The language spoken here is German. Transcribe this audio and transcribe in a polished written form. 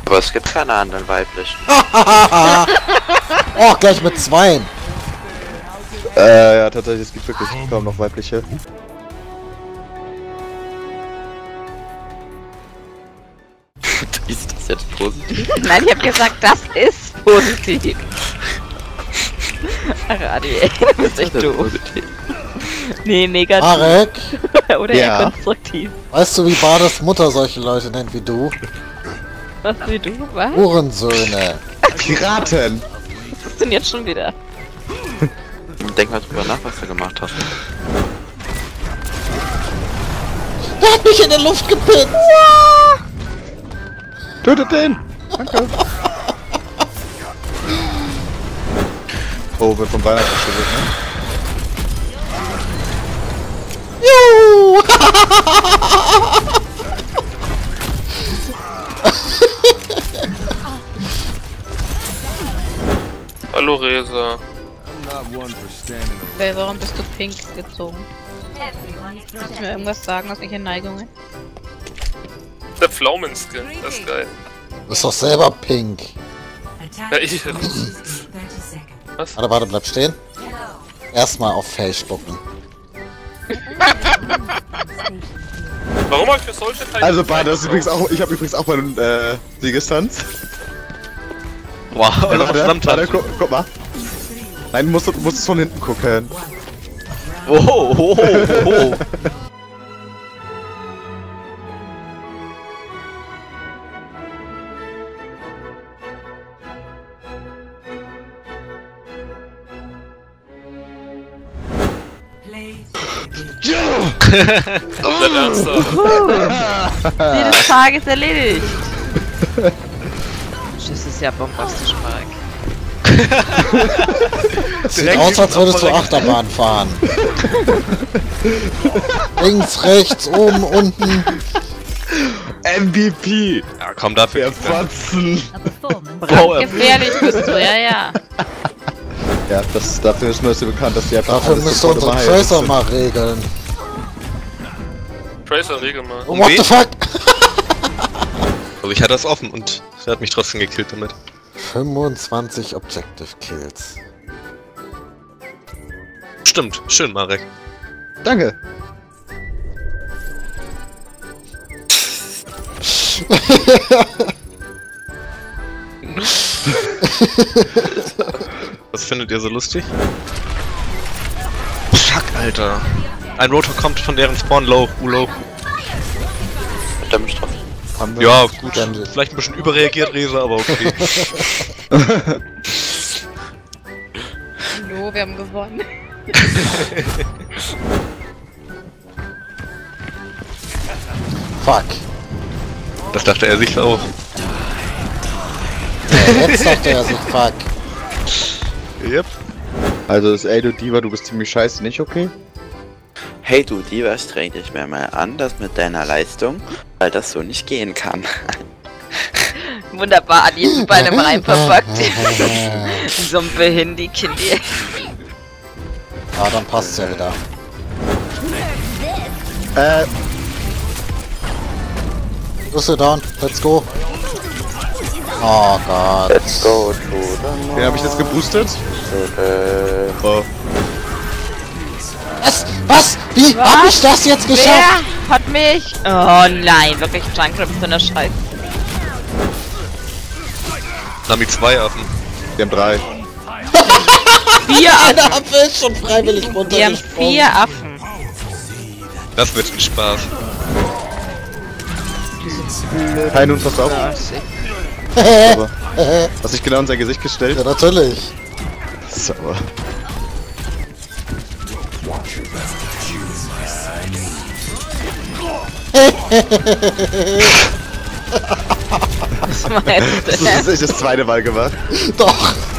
Aber es gibt keine anderen weiblichen. Oh, gleich mit zweien. Ja, tatsächlich, es gibt wirklich kaum noch weibliche. Ist das jetzt positiv? Nein, ich hab gesagt, das ist positiv. Radi, ey, du bist echt doof. Positiv. Nee, negativ. Marek, Oder Ja. eher konstruktiv. weißt du, wie Bades Mutter solche Leute nennt wie du? Was wie du, was? Hurensöhne. Piraten! Was ist denn jetzt schon wieder? Denk mal drüber nach, was du gemacht hast. Der hat mich in der Luft gepinnt. Tötet den! Danke! Oh, wird vom Weihnachten getötet, ne? Juhu. Hallo Resa. Okay, warum bist du pink gezogen? Kannst du mir irgendwas sagen aus welchen Neigungen? Der Pflaumenskin, das ist geil. Du bist doch selber pink. Ja, ich. Warte, bleib stehen. Erstmal auf Face spucken. Warum hab ich für solche Teile... Also, Bade, das ist übrigens auch, ich habe übrigens auch meinen Siegestanz. Wow, Warte, guck mal. Nein, du musst von hinten gucken. Oh. Komplett ernsthaft. Ziel des Tages erledigt! Das ist ja bombastisch, Marek. Sieht aus, als würdest du Achterbahn fahren. Links, rechts, oben, unten. MVP! Ja, komm dafür. Fatzen! Gefährlich bist du, ja. Ja, dafür ist mir bekannt, dass die einfach Dafür alles müsste sofort unsere überheilt Tracer sind. mal regeln. Tracer, regel mal. Oh, what the fuck? Also ich hatte das offen und er hat mich trotzdem gekillt damit. 25 Objective Kills. Stimmt, schön, Marek. Danke! Was findet ihr so lustig? Fuck, Alter. Ein Rotor kommt von deren Spawn low, low. Hat er mich drauf? Ja, gut. Dann- Vielleicht ein bisschen überreagiert, Resa, aber okay. Hallo, wir haben gewonnen. Fuck. Das dachte er sich auch. Ja, jetzt dachte er sich fuck. Yep. Also ist, ey du Diva, du bist ziemlich scheiße, nicht okay? Hey du Diva, streng dich mir mal an, das mit deiner Leistung, weil das so nicht gehen kann. Wunderbar, Adi ist bei einem Reim verpackt. So ein Behindi-Kindi. Ah, dann passt's ja wieder. Rüssel down, let's go. Oh Gott. Let's go to the Wen hab ich jetzt geboostet? Oh. Was? Wie hab ich das jetzt geschafft? Wer hat mich? Oh nein, wirklich Junkrat ist so eine Scheiße. Nami 2 Affen. Wir haben 3. 4 Affen. Der Apfel ist schon freiwillig Wir haben runtergesprungen. 4 Affen. Das wird ein Spaß. Kein Hund, pass auf. Aber, hast dich genau in sein Gesicht gestellt? Ja, natürlich. Sauber. Was meinst du? Das ist nicht das zweite Mal gemacht. Doch.